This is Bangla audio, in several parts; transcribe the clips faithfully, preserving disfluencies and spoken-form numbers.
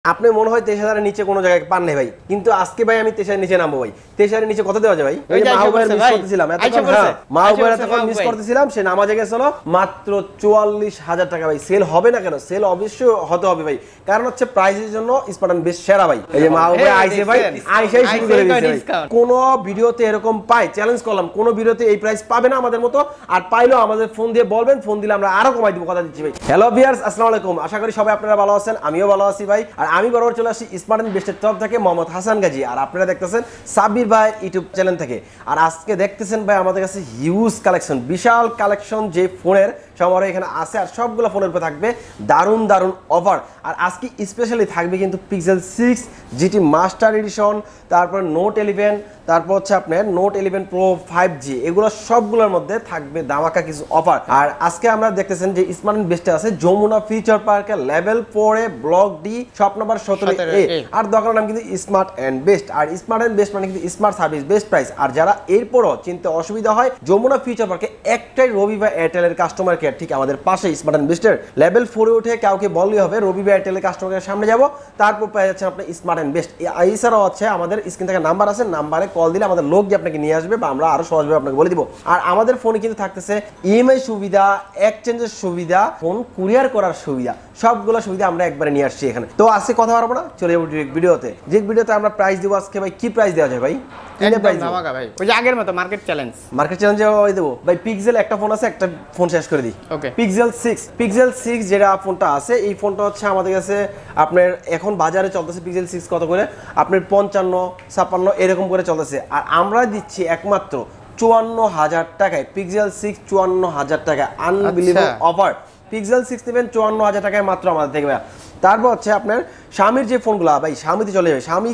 আপনি মনে হয় তেইশ হাজারের নিচে কোনো জায়গায় পান নাই ভাই, কিন্তু আজকে ভাই আমি তেইশ হাজারের নিচে নামবো ভাই। তেইশ হাজারের নিচে কত দেওয়া যায় ভাই? ওই যে মাহবুবের মিস করতেছিলাম এতক্ষণ, হ্যাঁ মাহবুবের এতক্ষণ মিস করতেছিলাম, সে নামাজে গেছিল মাত্র চুয়াল্লিশ হাজার টাকা ভাই। সেল হবে না কেন? সেল অবশ্যই হতে হবে ভাই, কারণ হচ্ছে প্রাইসের জন্য স্মার্টন বেশ সেরা ভাই। এই যে মাহবুবে আইছে ভাই, আইসাই শুরু করে দিয়েছে। কোন ভিডিওতে এরকম পাই চ্যালেঞ্জ করলাম, কোন ভিডিওতে এই প্রাইস পাবে না আমাদের মতো, আর পাইলেও আমাদের ফোন দিয়ে বলবেন, ফোন দিলে আমরা আরো কমাই দিব, কথা দিচ্ছি ভাই। হ্যালো ভিউয়ার্স, আসসালামু আলাইকুম, আশা করি সবাই আপনারা ভালো আছেন, আমিও ভালো আছি ভাই। আর আমি বরাবর চলে আসি স্মার্টন বেস্টের তরফ থেকে, মোহাম্মদ হাসান গাজী, আর আপনারা দেখতেছেন সাব্বির ভাই ইউটিউব চ্যানেল থেকে। আর আজকে দেখতেছেন ভাই আমাদের কাছে হিউজ কালেকশন, বিশাল কালেকশন যে ফোনের সমারোহ এখানে আছে, আর সবগুলো ফোনের উপরে থাকবে দারুণ দারুণ অফার। আর আজকে স্পেশালি থাকবে কিন্তু Pixel six GT Master Edition, তারপর নোট ইলেভেন, তারপর হচ্ছে আপনার Note eleven Pro five G, এগুলো সবগুলোর মধ্যে থাকবে ধামাকা কিছু অফার। আর আজকে আমরা দেখতেছেন যে স্মার্টন বেস্টে আছে যমুনা ফিউচার পার্কের level four A block D shop number সতেরো এ, আর দোকানের নাম কিন্তু স্মার্ট এন্ড বেস্ট। আর স্মার্ট এন্ড বেস্ট মানে কিন্তু স্মার্ট সার্ভিস বেস্ট প্রাইস। আর যারা এরপরও চিনতে অসুবিধা হয়, যমুনা ফিউচার পার্কে একটাই রবি বা এয়ারটেলের কাস্টমার কেয়ার ঠিক আমাদের পাশে স্মার্ট এন্ড বেস্টের লেভেল ফোরে উঠে কাউকে বললেই হবে রবি বা এয়ারটেলের কাস্টমার কেয়ার সামনে যাব, তারপর পেয়ে যাচ্ছেন আপনি স্মার্ট এন্ড বেস্ট। এছাড়াও আছে আমাদের স্ক্রিন থেকে নাম্বার আছে, নাম্বারে কল দিলে আমাদের লোক গিয়ে আপনাকে নিয়ে আসবে, বা আমরা আরো সহজভাবে আপনাকে বলে দিব। আর আমাদের ফোনে কিন্তু থাকতেছে ইএমআই সুবিধা, এক্সচেঞ্জের সুবিধা, ফোন কুরিয়ার করার সুবিধা, সবগুলো সুবিধা আমরা একবারে নিয়ে আসছি এখানে। তো আজকে কথা বলবো না, চলে যাবো ভিডিওতে। যে ভিডিওতে আমরা প্রাইস দেবো আজকে ভাই, কি প্রাইস দেওয়া যায় ভাই? তিনটা প্রাইস ধামাকা ভাই, ওই যে আগের মতো মার্কেট চ্যালেঞ্জ। মার্কেট চ্যালেঞ্জে ওই দেবো ভাই। পিক্সেল একটা ফোন আছে, একটা ফোন শেষ করে দিই। Okay, Pixel six, Pixel six যেটা ফোনটা আছে, এই ফোনটা হচ্ছে আমাদের কাছে আপনার এখন বাজারে চলতেছে পিক্সেল সিক্স কত করে, আপনার পঞ্চান্ন ছাপ্পান্ন এরকম করে চলতেছে। আর আমরা দিচ্ছি একমাত্র চুয়ান্ন হাজার টাকায় পিক্সেল সিক্স, চুয়ান্ন হাজার টাকায়, আনবিলিভেবল অফার। পিক্সেল সিক্স নেবেন চুয়ান্ন হাজার টাকায় মাত্র আমাদের থেকে। তারপর হচ্ছে আপনার শাওমির যে ফোনগুলো ভাই, শাওমিতে চলে যাবে। শাওমি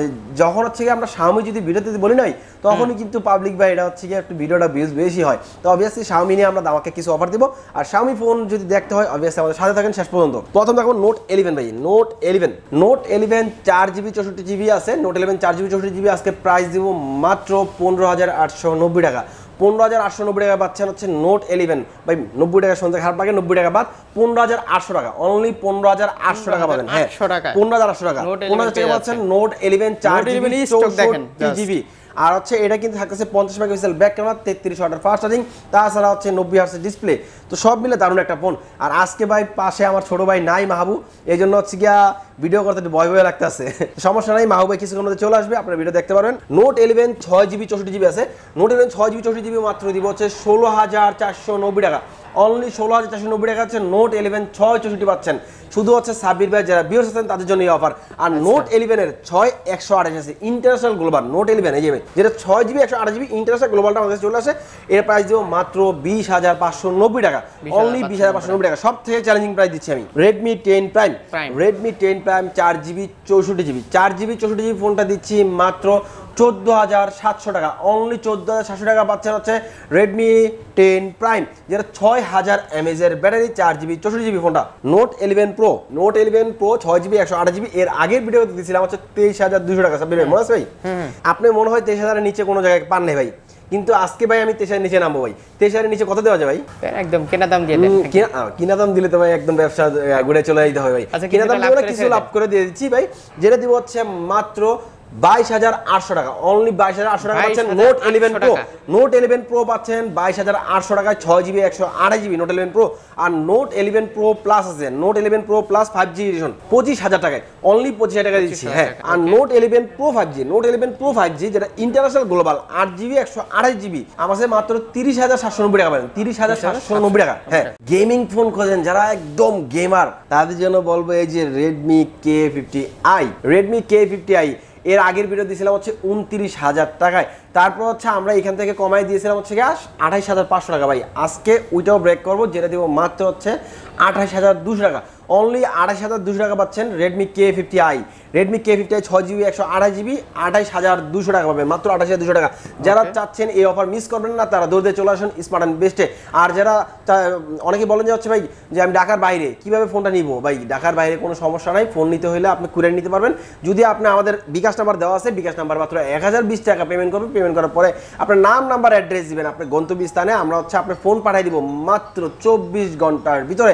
যখন হচ্ছে গিয়ে আমরা শাওমি যদি ভিডিওতে বলি নাই, তখনই কিন্তু পাবলিক ভাই এটা হচ্ছে গিয়ে একটু ভিডিওটা ভিউজ বেশি হয়। তো অবভিয়াসলি শাওমি নিয়ে আমরা আমাকে কিছু অফার দিব। আর শাওমি ফোন যদি দেখতে হয় অবভিয়াসলি আমাদের সাথে থাকেন শেষ পর্যন্ত। প্রথম দেখো নোট ইলেভেন ভাই, নোট ইলেভেন নোট ইলেভেন চার জিবি চৌষট্টি জিবি আছে। নোট ইলেভেন চার জিবি চৌষট্টি জিবি আজকে প্রাইস দিব মাত্র পনেরো হাজার আটশো নব্বই টাকা। পনেরো হাজার আটশো নব্বই টাকা পাচ্ছেন হচ্ছে নোট ইলেভেন ভাই। নব্বই টাকা শুনতে খারাপ লাগে, নব্বই টাকা বাদ পনেরো হাজার আটশো টাকা, অনলি পনেরো হাজার আটশো টাকা পাবেন। হ্যাঁ, পনেরো হাজার আটশো টাকা, পনেরো হাজার টাকা পাচ্ছেন নোট ইলেভেন চার জিবি চৌষট্টি জিবি। আর হচ্ছে এটা কিন্তু থাকতেছে পঞ্চাশ মেগাপিক্সেল ব্যাক ক্যামেরা, তেত্রিশ ওয়াটের ফাস্ট চার্জিং, তাছাড়া হচ্ছে নব্বই হার্টজের ডিসপ্লে। তো সব মিলে দারুণ একটা ফোন। আর আজকে ভাই পাশে আমার ছোট ভাই নাই মাহবু, এই জন্য হচ্ছে গিয়া ভিডিও করতে একটু ভয় ভয় লাগতেছে। সমস্যা নাই, মাহবু ভাই কিছুক্ষণ মধ্যে চলে আসবে, আপনারা ভিডিও দেখতে পারবেন। নোট ইলেভেন ছয় জিবি চৌষট্টি জিবি আছে। নোট ইলেভেন ছয় জিবি চৌষট্টি জিবি মাত্র দিব হচ্ছে ষোলো হাজার চারশো নব্বই টাকা, অনলি ষোলো হাজার চারশো নব্বই টাকা হচ্ছে নোট ইলেভেন ছয় চৌষট্টি পাচ্ছেন। শুধু হচ্ছে সাব্বির ভাই যারা ভিউয়ার্স আছেন তাদের জন্য এই অফার। আর নোট ইলেভেনের ছয় একশো আঠাশ আছে ইন্টারন্যাশনাল গ্লোবাল নোট ইলেভেন, এই যে যেটা ছয় জিবি একশো আঠাশ জিবি ইন্টারন্যাশনাল গ্লোবালটা আমাদের চলে আসে। এর প্রাইস দিব মাত্র বিশ হাজার পাঁচশো নব্বই টাকা, অনলি বিশ হাজার পাঁচশো নব্বই টাকা। সব থেকে চ্যালেঞ্জিং প্রাইস দিচ্ছি আমি Redmi ten Prime. Redmi ten Prime চার জিবি চৌষট্টি জিবি চার জিবি চৌষট্টি জিবি ফোনটা দিচ্ছি মাত্র চোদ্দ হাজার সাতশো টাকা, অনলি চোদ্দ হাজার সাতশো টাকা পাচ্ছেন হচ্ছে রেডমি টেন প্রাইম, যেটা ছয় হাজার এমএএচের ব্যাটারি, চার জিবি চৌষট্টি জিবি ফোনটা। Note eleven Pro, Note eleven Pro ছয় জিবি একশো আঠাশ জিবি, এর আগের ভিডিওতে দিয়েছিলাম হচ্ছে তেইশ হাজার দুশো টাকা। সাব্বির ভাই মনে আছে ভাই? আপনি মনে হয় তেইশ হাজারের নিচে কোনো জায়গায় পান নাই ভাই, কিন্তু আজকে ভাই আমি তেইশ হাজার নিচে নামবো ভাই। তেইশ হাজারের নিচে কত দেওয়া যায় ভাই? একদম কিনা দাম দিয়ে দেন। কিনা দাম দিলে তো ভাই একদম ব্যবসা ঘুরে চলে যেতে হবে ভাই। কিনা দাম দিয়ে কিছু লাভ করে দিয়ে দিচ্ছি ভাই, যেটা দিব হচ্ছে মাত্র বাইশ হাজার আটশো টাকা, অনলি বাইশ হাজার আটশো টাকা পাচ্ছেন Note eleven Pro. Note eleven Pro পাচ্ছেন বাইশ হাজার আটশো টাকায়, ছয় জিবি একশো আঠাশ জিবি নোট ইলেভেন প্রো। আর নোট ইলেভেন প্রো প্লাস আছে, Note eleven Pro plus five G edition পঁচিশ হাজার টাকায়, অনলি পঁচিশ হাজার টাকা দিচ্ছি। হ্যাঁ, আর Note eleven Pro five G, Note eleven Pro five G যেটা ইন্টারন্যাশনাল গ্লোবাল আট জিবি একশো আঠাশ জিবি আমাদের মাত্র তিরিশ হাজার সাতশো নব্বই টাকা পাবেন, তিরিশ হাজার সাতশো নব্বই টাকা। হ্যাঁ, গেমিং ফোন খোঁজেন যারা একদম গেমার, তাদের জন্য বলবো এই যে Redmi K fifty i. Redmi K fifty i এর আগের ভিডিও দিয়েছিলাম হচ্ছে উনত্রিশ হাজার টাকায়, তারপর হচ্ছে আমরা এখান থেকে কমাই দিয়েছিলাম হচ্ছে গ্যাস আঠাইশ হাজার পাঁচশো টাকা ভাই। আজকে ওইটাও ব্রেক করবো, যেটা দিব মাত্র হচ্ছে আঠাইশ হাজার দুশো টাকা, অনলি আঠাইশ হাজার দুশো টাকা পাচ্ছেন Redmi K fifty i. Redmi K fifty i ছয় জিবি একশো আঠাশ জিবি আঠাইশ হাজার দুশো টাকা পাবেন, মাত্র আঠাইশ হাজার দুশো টাকা। যারা চাচ্ছেন এই অফার মিস করবেন না, তারা দৌড়ে চলে আসুন স্মার্ট এন্ড বেস্টে। আর যারা অনেকে বলেন যে হচ্ছে ভাই যে আমি ঢাকার বাইরে কিভাবে ফোনটা নিব, ভাই ঢাকার বাইরে কোনো সমস্যা নাই, ফোন নিতে হলে আপনি কুরিয়ার নিতে পারবেন। যদি আপনি আমাদের বিকাশ নাম্বার দেওয়া আছে, বিকাশ নাম্বার মাত্র এক হাজার বিশ টাকা পেমেন্ট করবেন। পেমেন্ট করার পরে আপনার নাম নাম্বার অ্যাড্রেস দিবেন, আপনার গন্তব্যস্থানে আমরা হচ্ছে আপনার ফোন পাঠিয়ে দিব মাত্র চব্বিশ ঘন্টার ভিতরে।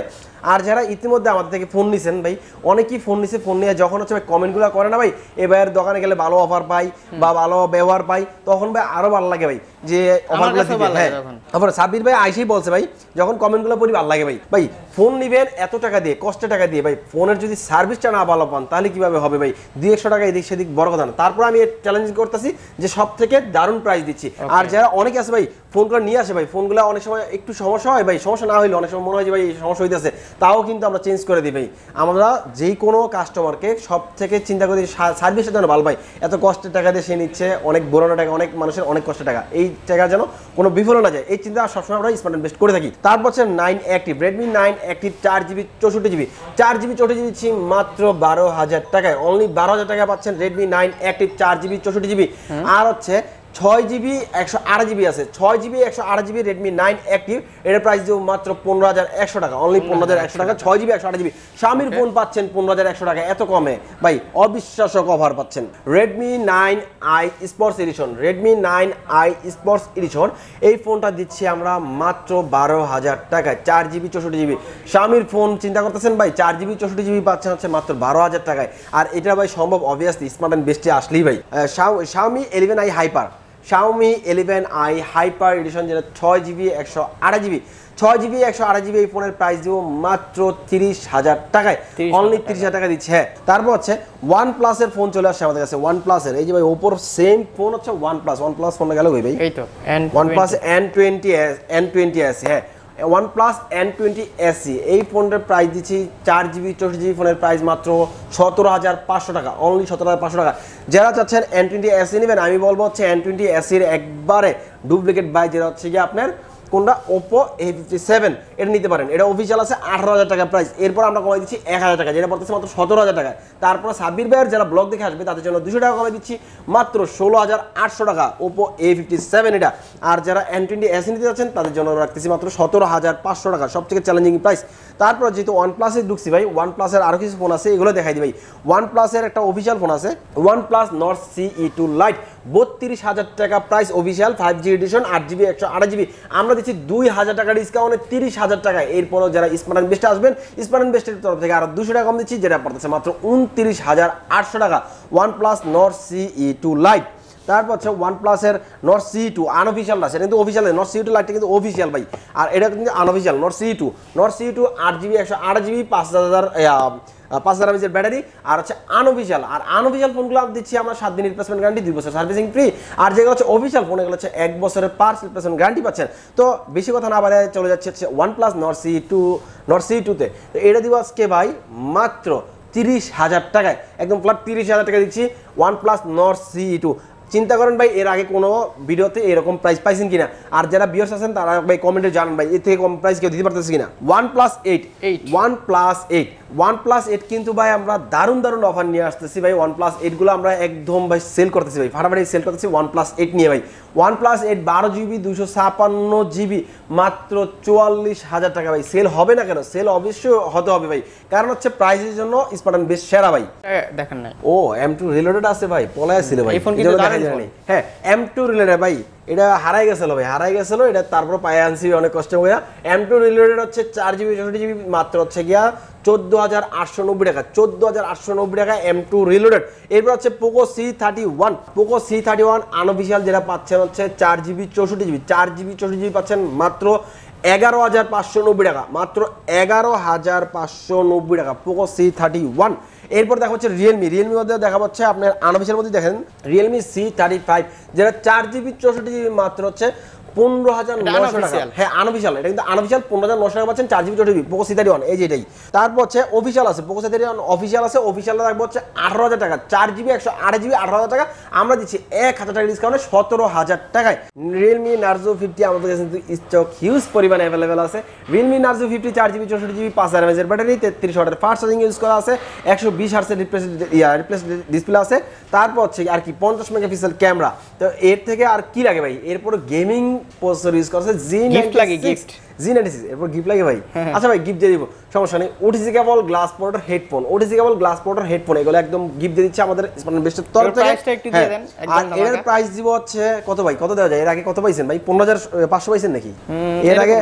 আর যারা ইতিমধ্যে আমাদের থেকে ফোন নিছেন ভাই, অনেকেই ফোন নিছে, ফোন নিয়ে যখন হচ্ছে ভাই কমেন্টগুলো করে না ভাই, এ ভাইয়ের দোকানে গেলে ভালো অফার পাই বা ভালো ব্যবহার পাই, তখন ভাই আরো ভালো লাগে ভাই যে অফারগুলো দিবে। হ্যাঁ, তারপর সাব্বির ভাই আইসেই বলছে ভাই, যখন কমেন্টগুলো পড়ি ভালো লাগে ভাই। ভাই ফোন নিবেন এত টাকা দিয়ে, কষ্টের টাকা দিয়ে ভাই, ফোনের যদি সার্ভিসটা না ভালো পান তাহলে কিভাবে হবে ভাই? দুই একশো টাকা এদিক সেদিক বড় কথা না। তারপর আমি চ্যালেঞ্জ করতেছি যে সব থেকে দারুণ প্রাইস দিচ্ছি। আর যারা অনেকে আছে ভাই ফোনগুলো নিয়ে আসে ভাই, ফোনগুলো অনেক সময় একটু সমস্যা হয় ভাই, সমস্যা না হইলে অনেক সময় মনে হয় যে ভাই সমস্যা হইতেছে, তাও কিন্তু আমরা চেঞ্জ করে দিই ভাই। আমরা যেই কোনো কাস্টমারকে সব থেকে চিন্তা করি সার্ভিসের জন্য ভালো ভাই, এত কষ্টের টাকা দিয়ে সে নিচ্ছে, অনেক বড় টাকা, অনেক মানুষের অনেক কষ্টের টাকা, এই টাকা যেন কোনো বিফল না যায়, এই চিন্তা সবসময় আমরা স্মার্ট ইনভেস্ট করে থাকি। তারপর হচ্ছে nine Active, Redmi nine Active চার জিবি চৌষট্টি জিবি চার জিবি চৌষট্টি জিবি দিচ্ছি মাত্র বারো হাজার টাকায়। অনলি বারো হাজার টাকা পাচ্ছেন রেডমি নাইন অ্যাক্টিভ চার জিবি চৌষট্টি জিবি। আর হচ্ছে ছয় জিবি একশো আট জিবি আছে, ছয় জিবি একশো আট জিবি রেডমি নাইন অ্যাক্টিভ, এটার প্রাইস দেবো মাত্র পনেরো হাজার একশো টাকা। অনলি পনেরো হাজার একশো টাকা, ছয় জিবি একশো আট জিবি স্বামীর ফোন পাচ্ছেন পনেরো হাজার একশো টাকা, এত কমে ভাই অবিশ্বাস্য অফার পাচ্ছেন। Redmi nine i Sports Edition, Redmi nine i Sports Edition, এই ফোনটা দিচ্ছি আমরা মাত্র বারো হাজার টাকায়, চার জিবি চৌষট্টি জিবি স্বামীর ফোন চিন্তা করতেছেন ভাই, চার জিবি চৌষট্টি জিবি পাচ্ছেন হচ্ছে মাত্র বারো হাজার টাকায়। আর এটা ভাই সম্ভব অবভিয়াসলি স্মার্ট অ্যান্ড বেস্টে আসলেই ভাই। Xiaomi eleven i Hyper, Xiaomi eleven i Hyper edition, যেটা ছয় জিবি একশো আট জিবি ছয় জিবি একশো আট জিবি এই ফোনের প্রাইস দিব মাত্র তিরিশ হাজার টাকায়, অনলি তিরিশ হাজার টাকা দিচ্ছে। হ্যাঁ, তারপর হচ্ছে ওয়ান প্লাসের ফোন চলে আসছে আমাদের কাছে, ওয়ান প্লাসের এই যে ভাই ওপোর সেম ফোন হচ্ছে ওয়ান প্লাস, ওয়ান প্লাস ফোনটা গেল ভাই, এই তো One Plus N twenty N twenty S. হ্যাঁ, OnePlus N twenty S E, এই ফোনটার প্রাইস দিচ্ছি চার জিবি চৌষট্টি জিবি ফোনের প্রাইস মাত্র সতেরো হাজার পাঁচশো টাকা, অনলি সতেরো হাজার পাঁচশো টাকা। যারা চাচ্ছেন এন টোয়েন্টি এস ই নেবেন, আমি বলবো হচ্ছে এন টোয়েন্টি এস এর একবারে ডুপ্লিকেট বাই, যেটা হচ্ছে গিয়ে আপনার কোনটা Oppo এ ফিফটি সেভেন, এটা নিতে পারেন। এটা অফিসিয়াল আছে আঠারো হাজার টাকা প্রাইস, এরপর আমরা কমাই দিচ্ছি এক হাজার টাকা, যেটা পড়তেছে মাত্র সতেরো হাজার টাকা। তারপর সাব্বির ভাইয়ের যারা ব্লগ দেখে আসবে তাদের জন্য দুশো টাকা কমাই দিচ্ছি মাত্র ষোলো হাজার আটশো টাকা, Oppo এ ফিফটি সেভেন এটা। আর যারা এন টোয়েন্টি এস নিতে যাচ্ছেন তাদের জন্য রাখতেছি মাত্র সতেরো হাজার পাঁচশো টাকা, সব থেকে চ্যালেঞ্জিং প্রাইস। তারপর যেহেতু ওয়ান প্লাসে ঢুকছি ভাই, ওয়ান প্লাসের আরও কিছু ফোন আছে, এগুলো দেখাই দিই ভাই। ওয়ান প্লাসের একটা অফিসিয়াল ফোন আছে, One Plus Nord CE two Lite, বত্রিশ হাজার টাকা price, official five G edition, আট জিবি একশো আট জিবি। আমরা দিচ্ছি দুই হাজার টাকা ডিসকাউন্টে তিরিশ হাজার টাকা। এরপরও যারা স্মার্ট অ্যান্ড বেস্টে আসবেন, স্মার্ট অ্যান্ড বেস্টের তরফ থেকে আরো দুশো টাকা কম দিচ্ছি, যেটা পড়তেছে মাত্র উনত্রিশ হাজার আটশো টাকা, One Plus Nord CE two Lite. তারপর হচ্ছে ওয়ান প্লাসের নর্ড সি টু আনঅফিসিয়ালটা, সেটা কিন্তু অফিসিয়াল নর্ড সি টু লাইটটা কিন্তু অফিসিয়াল ভাই, আর এটা কিন্তু unofficial Nord C two. Nord C two আট জিবি একশো আট জিবি পাঁচ হাজার পাঁচ হাজার এমএচের ব্যাটারি, আর হচ্ছে আনঅফিসিয়াল। আর আনঅফিসিয়াল ফোনগুলো দিচ্ছি আমরা সাত দিন রিপ্লেসমেন্ট গ্যারান্টি, দুই বছর সার্ভিসিং ফ্রি। আর যেগুলো হচ্ছে অফিসিয়াল ফোন, এগুলো হচ্ছে এক বছরের পার্স রিপ্লেসমেন্ট গ্যারান্টি পাচ্ছেন। তো বেশি কথা না বাড়ে চলে যাচ্ছে হচ্ছে One Plus Nord C two Nord C টুতে। তো এটা দিব আজকে ভাই মাত্র তিরিশ হাজার টাকায়, একদম ফ্ল্যাট তিরিশ হাজার টাকা দিচ্ছি One Plus Nord C two. চিন্তা করেন ভাই এর আগে কোনো ভিডিওতে এরকম প্রাইস পাইছেন কিনা, আর যারা ভিউয়ার্স আছেন তারা ভাই কমেন্টে জানান ভাই এর থেকে কম প্রাইস কেউ দিতে পারতেছে কিনা। One Plus eight One Plus eight One Plus eight কিন্তু ভাই আমরা দারুণ দারুণ অফার নিয়ে আসতেছি ভাই। ওয়ান প্লাস এইটগুলো আমরা একদম ভাই সেল করতেছি ভাই, ফাটাফাটি সেল করতেছি ওয়ান প্লাস এইট নিয়ে ভাই। ওয়ান প্লাস এইট বারো জিবি দুশো ছাপান্ন জিবি মাত্র চুয়াল্লিশ হাজার টাকা ভাই। সেল হবে না কেন? সেল অবশ্যই হতে হবে ভাই, কারণ হচ্ছে প্রাইসের জন্য স্মার্ট অ্যান্ড বেস্ট সেরা ভাই। দেখেন না ও এম টু রিলোডেড আছে ভাই, পলায় ছিল ভাই। হ্যাঁ এম টু রিলোডেড ভাই, এটা হারাই গেছিল ভাই, হারাই গেছিল এটা, তারপর পায়ে আনছি অনেক কষ্ট করে। এম টু রিলোডেড হচ্ছে চার জিবি চৌষট্টি জিবি মাত্র হচ্ছে গিয়া চোদ্দ হাজার আটশো নব্বই টাকা, চোদ্দ হাজার আটশো নব্বই টাকা এম টু রিলোডেড। এরপর হচ্ছে Poco C thirty one, Poco C thirty one unofficial যেটা পাচ্ছেন হচ্ছে চার জিবি চৌষট্টি জিবি চার জিবি চৌষট্টি জিবি পাচ্ছেন মাত্র এগারো হাজার পাঁচশো নব্বই টাকা, মাত্র এগারো হাজার পাঁচশো নব্বই টাকা পোকো সি থার্টি ওয়ান। এরপর দেখা হচ্ছে রিয়েলমি, রিয়েলমির মধ্যে দেখা হচ্ছে আপনার আনঅফিসিয়াল মধ্যে দেখেন রিয়েলমি সি থার্টি ফাইভ যেটা চার জিবি চৌষট্টি জিবি মাত্র হচ্ছে পনেরো হাজার নয়শো টাকা। হ্যাঁ আনঅফিসিয়াল, এটা কিন্তু আনঅফিসিয়াল পনেরো হাজার নয়শো টাকা পাচ্ছেন চার জিবি চৌষট্টি GB Poco C thirty one, এই যে এটাই। তারপর হচ্ছে অফিসিয়াল আছে, Poco C thirty one official আছে, অফিসিয়াল রাখবো হচ্ছে আঠারো হাজার টাকা, চার জিবি একশো আট জিবি আঠারো হাজার টাকা। আমরা দিচ্ছি এক হাজার টাকা ডিসকাউন্টে সতেরো হাজার টাকায়। রিয়েলমি নার্জো ফিফটি আমাদের কাছে কিন্তু স্টক হিউজ পরিমাণে অ্যাভেলেবেল আছে। রিয়েলমি নার্জো ফিফটি চার জিবি চৌষট্টি জিবি পাঁচ হাজার এমএচের ব্যাটারি, তেত্রিশ ওয়াটের ফাস্ট চার্জিং ইউজ করা আছে, একশো বিশ হার্টসের রিপ্লেস ইয়া রিপ্লেস ডিসপ্লে আছে। তারপর হচ্ছে আর কি পঞ্চাশ মেগাপিক্সেল ক্যামেরা। তো এর থেকে আর কি লাগে ভাই? এরপর গেমিং প্রসেসর ইউজ করা আছে, জি গিফট লাগে, গিফট জি নাইনটি সিক্স। এরপর গিফট লাগে ভাই, আচ্ছা ভাই গিফট দিয়ে দিব, সমস্যা নেই। OTG cable glass protector headphone, OTG cable glass protector headphone, এগুলো একদম গিফট দিয়ে দিচ্ছে আমাদের স্মার্ট বেস্টের তরফ থেকে। প্রাইসটা একটু দিয়ে দেন একদম। আর এর প্রাইস দিব হচ্ছে কত ভাই? কত দেওয়া যায়? এর আগে কত পাইছেন ভাই? পনেরো হাজার পাঁচশো পাইছেন নাকি? এর আগে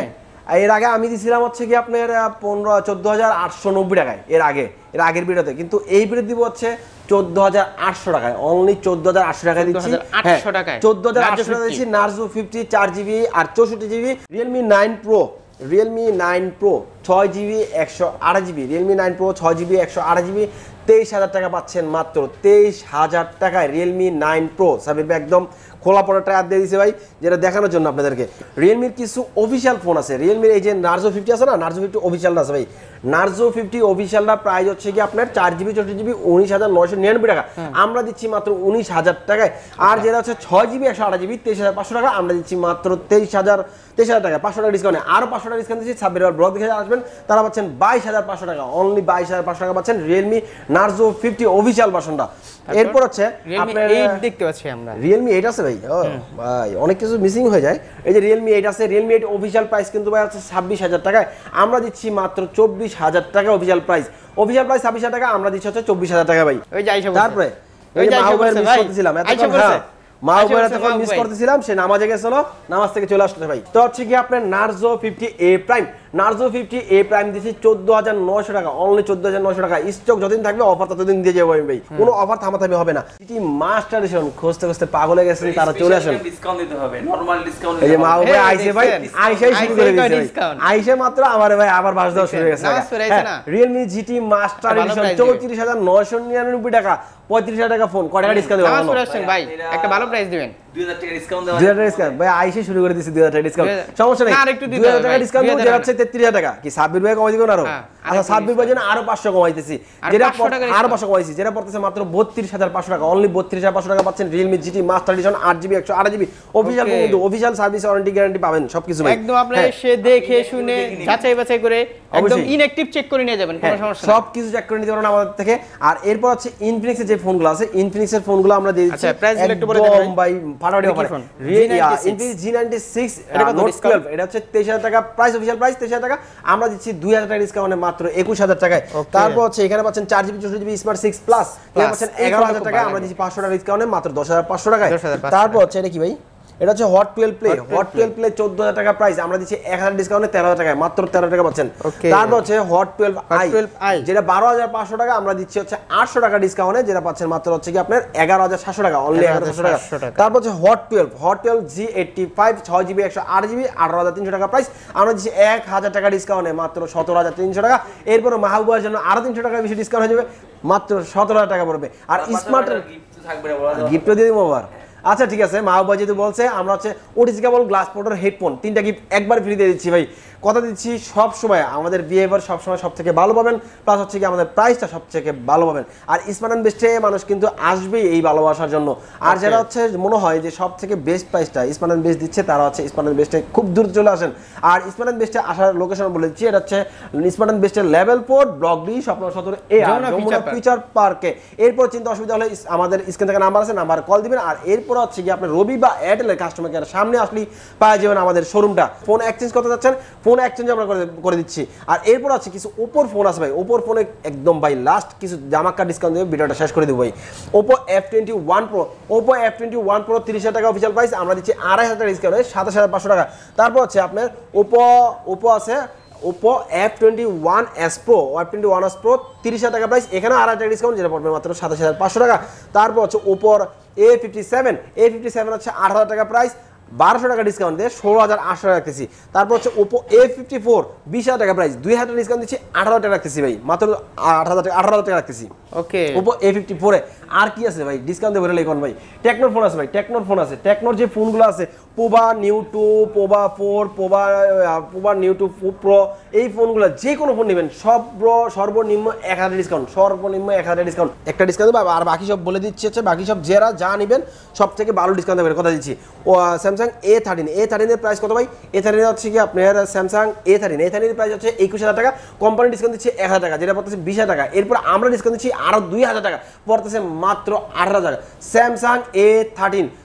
এর আগে আমি দিছিলাম হচ্ছে কি আপনার পনেরো চোদ্দ হাজার আটশো নব্বই টাকায় এর আগে এর আগের ভিডিওতে, কিন্তু এই ভিডিও দিব হচ্ছে চোদ্দ হাজার আটশো টাকায়, অনলি চোদ্দ হাজার আটশো টাকায় দিচ্ছি। চোদ্দ হাজার আটশো টাকা দিচ্ছি নার্জো ফিফটি চার জিবি আর চৌষট্টি GB Realme nine Pro Realme nine Pro ছয় জিবি একশো আট জিবি রিয়েলমি নাইন প্রো ছয় জিবি একশো আট জিবি তেইশ হাজার টাকা পাচ্ছেন মাত্র তেইশ হাজার টাকায় রিয়েলমি নাইন প্রো। সাবির ভাই একদম খোলা পড়া টায়ার দিয়ে দিছে ভাই, যেটা দেখানোর জন্য আপনাদেরকে। রিয়েলমির কিছু অফিসিয়াল ফোন আছে, রিয়েলমির এই যে নার্জো ফিফটি আছে না, নার্জো ফিফটি অফিসিয়ালটা আছে ভাই। নার্জো ফিফটি অফিসিয়ালটা প্রাইস হচ্ছে কি আপনার চার জিবি চৌষট্টি জিবি উনিশ হাজার নয়শো নিরানব্বই টাকা, আমরা দিচ্ছি মাত্র উনিশ হাজার টাকায়। আর যেটা হচ্ছে ছয় জিবি একশো আট জিবি তেইশ হাজার পাঁচশো টাকা, আমরা দিচ্ছি মাত্র তেইশ হাজার তেইশ হাজার টাকা, পাঁচশো টাকা ডিসকাউন্ট। আরও পাঁচশো টাকা ডিসকাউন্ট দিচ্ছি, সাব্বির ব্লগ দেখে আসবেন তারা পাচ্ছেন বাইশ হাজার পাঁচশো টাকা, অনলি বাইশ হাজার পাঁচশো টাকা পাচ্ছেন রিয়েলমি নার্জো ফিফটি অফিসিয়াল ভার্সনটা। এরপর হচ্ছে আপনার দেখতে পাচ্ছি আমরা রিয়েলমি এইট আছে ভাই। ও ভাই অনেক কিছু মিসিং হয়ে যায়। এই যে রিয়েলমি এইট আছে, রিয়েলমি এইট অফিসিয়াল প্রাইস কিন্তু ভাই হচ্ছে ছাব্বিশ হাজার টাকায়, আমরা দিচ্ছি মাত্র চব্বিশ হাজার টাকা অফিসিয়াল প্রাইস। অফিসিয়াল প্রাইস ছাব্বিশ হাজার টাকা, আমরা দিচ্ছি হচ্ছে চব্বিশ হাজার টাকা ভাই। তারপরে ওই যে মাহবুবের মিস করতেছিলাম এতক্ষণ, হ্যাঁ মাহবুবের এতক্ষণ মিস করতেছিলাম, সে নামাজে গেছিল, নামাজ থেকে চলে আসছে ভাই। তো হচ্ছে কি আপনার Narzo fifty A Prime Narzo fifty A Prime দিচ্ছি চোদ্দ হাজার নয়শো টাকা, অনলি চোদ্দ হাজার নয়শো টাকা। স্টক যতদিন থাকবে অফার ততদিন দিয়ে যাবো আমি ভাই, কোনো অফার থামাথামি হবে না। সিটি মাস্টার এডিশন খুঁজতে খুঁজতে পাগল হয়ে গেছেন, তারা চলে আসেন, ডিসকাউন্ট দিতে হবে, নরমাল ডিসকাউন্ট। এই যে মাহবুব ভাই আইছে ভাই, আইসাই শুরু করে দিয়েছে, আইসে মাত্র আমার ভাই আবার ভাষ দেওয়া শুরু হয়ে গেছে। রিয়েলমি জিটি মাস্টার এডিশন চৌত্রিশ হাজার নয়শো নিরানব্বই টাকা, পঁয়ত্রিশ হাজার টাকা ফোন, কয় টাকা ডিসকাউন্ট দিবেন ভাই? একটা ভালো প্রাইস দিবেন, দুই হাজার টাকা ডিসকাউন্ট দেওয়া, দুই হাজার টাকা ডিসকাউন্ট ভাই আইসে শুরু করে দিয়েছে, দুই হাজার টাকা ডিসকাউন্ট, সমস্যা নেই, দুই হাজার টাকা ডিসকাউন্ট দেব, যেটা হচ্ছে তেত্রিশ হাজার টাকা। কি সাব্বির ভাই কমাই দিবেন আরো? আচ্ছা সাব্বির ভাই জন্য আরো পাঁচশো কমাইতেছি, যেটা আরো পাঁচশো কমাইছি, যেটা পড়তেছে মাত্র বত্রিশ হাজার পাঁচশো টাকা, অনলি বত্রিশ হাজার পাঁচশো টাকা পাচ্ছেন রিয়েলমি জিটি মাস্টার এডিশন আট জিবি একশো আট জিবি অফিশিয়াল, কিন্তু অফিশিয়াল সার্ভিস ওয়ারেন্টি গ্যারান্টি পাবেন সবকিছু ভাই, একদম আপনি এসে দেখে শুনে যাচাই বাছাই করে একদম ইনঅ্যাকটিভ চেক করে নিয়ে যাবেন, কোনো সমস্যা নেই, সবকিছু চেক করে নিতে পারবেন আমাদের থেকে। আর এরপর হচ্ছে ইনফিনিক্স এর যে ফোনগুলো আছে, ইনফিনিক্স এর ফোনগুলো আমরা দিয়ে দিচ্ছি। আচ্ছা প্রাইস একটু বলে দেন ভাই, ফাটাফাটি offer. Infinix G ninety six Note twelve, এটা হচ্ছে তেইশ হাজার টাকা প্রাইস, অফিশিয়াল প্রাইস তেইশ হাজার টাকা, আমরা দিচ্ছি দুই হাজার টাকা ডিসকাউন্টে মাত্র একুশ হাজার টাকায়। তারপর হচ্ছে এখানে পাচ্ছেন চার জিবি চৌষট্টি জিবি স্মার্ট সিক্স প্লাস, এখানে পাচ্ছেন এগারো হাজার টাকা, আমরা দিচ্ছি পাঁচশো টাকা ডিসকাউন্টে মাত্র দশ হাজার পাঁচশো টাকায়। তারপর হচ্ছে এটা কি ভাই, এটা হচ্ছে Hot twelve Play, Hot twelve Play চোদ্দ হাজার টাকা প্রাইস, আমরা দিচ্ছি এক হাজার ডিসকাউন্টে তেরো হাজার টাকায়, মাত্র তেরো টাকা পাচ্ছেন। তারপর হচ্ছে হট টুয়েলভ আই, যেটা বারো হাজার পাঁচশো টাকা, আমরা দিচ্ছি হচ্ছে আটশো টাকা ডিসকাউন্টে, যেটা পাচ্ছেন মাত্র হচ্ছে কি আপনার এগারো হাজার সাতশো টাকা, অনলি এগারো হাজার সাতশো টাকা। তারপর হচ্ছে Hot twelve Hot twelve G eighty five ছয় জিবি একশো আট জিবি আঠারো হাজার তিনশো টাকা প্রাইস, আমরা দিচ্ছি এক হাজার টাকা ডিসকাউন্টে মাত্র সতেরো হাজার তিনশো টাকা। এরপর মাহবুবের জন্য আরো তিনশো টাকা বেশি ডিসকাউন্ট হয়ে যাবে, মাত্র সতেরো হাজার টাকা পড়বে। আর স্মার্ট গিফট দিয়ে দিব আবার। আচ্ছা ঠিক আছে, মাহবুব যেহেতু বলছে, আমরা হচ্ছে OTG cable glass protector headphone তিনটা গিফট একবার ফ্রি দিয়ে দিচ্ছি ভাই, কথা দিচ্ছি সব সময় আমাদের বিহেভিয়ার সব সময় সব থেকে ভালো পাবেন, প্লাস হচ্ছে কি আমাদের প্রাইসটা সব থেকে ভালো পাবেন। আর স্মার্ট অ্যান্ড বেস্টে মানুষ কিন্তু আসবেই এই ভালোবাসার জন্য। আর যারা হচ্ছে মনে হয় যে সব থেকে বেস্ট প্রাইসটা স্মার্ট অ্যান্ড বেস্ট দিচ্ছে, তারা হচ্ছে স্মার্ট অ্যান্ড বেস্টে খুব দূর চলে আসেন। আর স্মার্ট অ্যান্ড বেস্টে আসার লোকেশন বলে দিচ্ছি, এটা হচ্ছে স্মার্ট অ্যান্ড বেস্টের লেভেল ফোর ব্লক ডি স্বপ্ন সদর এ যমুনা ফিচার পার্কে। এরপর চিন্তা অসুবিধা হলে আমাদের স্ক্রিন থেকে নাম্বার আছে, নাম্বার কল দিবেন। আর এরপর হচ্ছে কি আপনি রবি বা এয়ারটেলের কাস্টমার কেয়ার সামনে আসলেই পাওয়া যাবেন আমাদের শোরুমটা। ফোন এক্সচেঞ্জ করতে যাচ্ছেন, ফোন এক্সচেঞ্জ আমরা করে দিচ্ছি। আর এরপর আছে কিছু ওপোর ফোন আছে ভাই, ওপোর ফোনে একদম ভাই লাস্ট কিছু জামাক্কা ডিসকাউন্ট দেবে, ভিডিওটা শেষ করে দেবো ভাই। Oppo F twenty one Pro Oppo F twenty one Pro তিরিশ হাজার টাকা অফিসিয়াল প্রাইস, আমরা দিচ্ছি আড়াই হাজার টাকা ডিসকাউন্ট, সাতাশ হাজার পাঁচশো টাকা। তারপর হচ্ছে আপনার ওপো ওপো আছে Oppo F twenty one S Pro F twenty one S Pro তিরিশ হাজার টাকা প্রাইস, এখানে আড়াই টাকা ডিসকাউন্ট, যেটা পড়বে মাত্র সাতাশ হাজার পাঁচশো টাকা। তারপর হচ্ছে ওপোর A fifty seven A fifty seven হচ্ছে আট হাজার টাকা প্রাইস, বারোশো টাকা ডিসকাউন্ট দিয়ে ষোলো হাজার আটশো টাকা রাখতেছি। তারপর হচ্ছে ওপো এ ফিফটি ফোর বিশ হাজার টাকা প্রাইস, দুই হাজার ডিসকাউন্ট দিচ্ছি আট হাজার টাকা রাখতেছি ভাই, মাত্র আট হাজার টাকা আঠারো হাজার টাকা রাখতেছি। ওকে, ওপো এ ফিফটি ফোরে আর কি আছে ভাই ডিসকাউন্ট দেবো এখন ভাই? টেকনোর ফোন আছে ভাই, টেকনোর ফোন আছে, টেকনোর যে ফোনগুলো আছে Pova new two, Pova four, Pova Pova new two Pro, এই ফোনগুলো যে কোনো ফোন নেবেন সব সর্বনিম্ন এক হাজার ডিসকাউন্ট, সর্বনিম্ন এক হাজার ডিসকাউন্ট, একটা ডিসকাউন্ট দেবো। আর বাকি সব বলে দিচ্ছি হচ্ছে বাকি সব যারা যা নেবেন সব থেকে ভালো ডিসকাউন্ট দেবেন, কথা দিচ্ছি। ও স্যামসাং এ থার্টিন এ থার্টিনের প্রাইস কত ভাই? এ থার্টিন হচ্ছে কি আপনার স্যামসাং এ থার্টিন এ থার্টিনের প্রাইস হচ্ছে একুশ হাজার টাকা, কোম্পানি ডিসকাউন্ট দিচ্ছে এক হাজার টাকা, যেটা পড়তেছে বিশ হাজার টাকা। এরপর আমরা ডিসকাউন্ট দিচ্ছি আরো দুই হাজার টাকা, পড়তেছে মাত্র আঠারো হাজার টাকা। স্যামসাং এ থার্টিন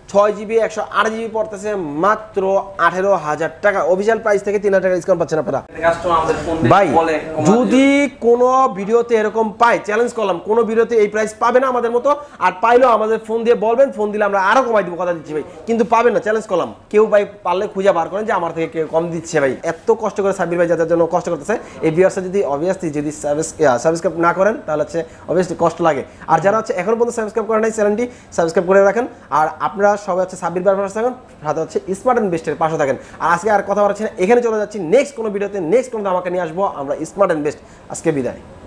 ছয় জিবি একশো আট জিবি পড়তেছে মাত্র আঠারো হাজার টাকা। অফিসিয়াল প্রাইস থেকে তিন হাজার টাকা ডিসকাউন্ট পাচ্ছেন আপনারা। ভাই যদি কোনো ভিডিওতে এরকম পাই, চ্যালেঞ্জ করলাম, কোনো ভিডিওতে এই প্রাইস পাবে না আমাদের মতো, আর পাইলেও আমাদের ফোন দিয়ে বলবেন, ফোন দিলে আমরা আরো কমাই দিব, কথা দিচ্ছি ভাই। কিন্তু পাবেন না, চ্যালেঞ্জ করলাম। কেউ ভাই পারলে খুঁজে বার করেন যে আমার থেকে কেউ কম দিচ্ছে ভাই। এত কষ্ট করে সাব্বির ভাই যাদের জন্য কষ্ট করতেছে, এই ভিউয়ার্সরা যদি অবভিয়াসলি যদি সাবস্ক্রাইব না করেন তাহলে হচ্ছে অবভিয়াসলি কষ্ট লাগে। আর যারা হচ্ছে এখনো পর্যন্ত সাবস্ক্রাইব করেন নাই, চ্যানেলটি সাবস্ক্রাইব করে রাখেন। আর আপনারা সবাই হচ্ছে সাব্বির ভাইয়ের পাশে থাকেন, সাথে হচ্ছে স্মার্ট অ্যান্ড বেস্টের পাশে থাকেন। আর আজকে আর কথা বলছি না, এখানে চলে যাচ্ছি নেক্সট কোনো ভিডিওতে, নেক্সট কোনো আমাকে নিয়ে আসবো আমরা স্মার্ট অ্যান্ড বেস্ট। আজকে বিদায়।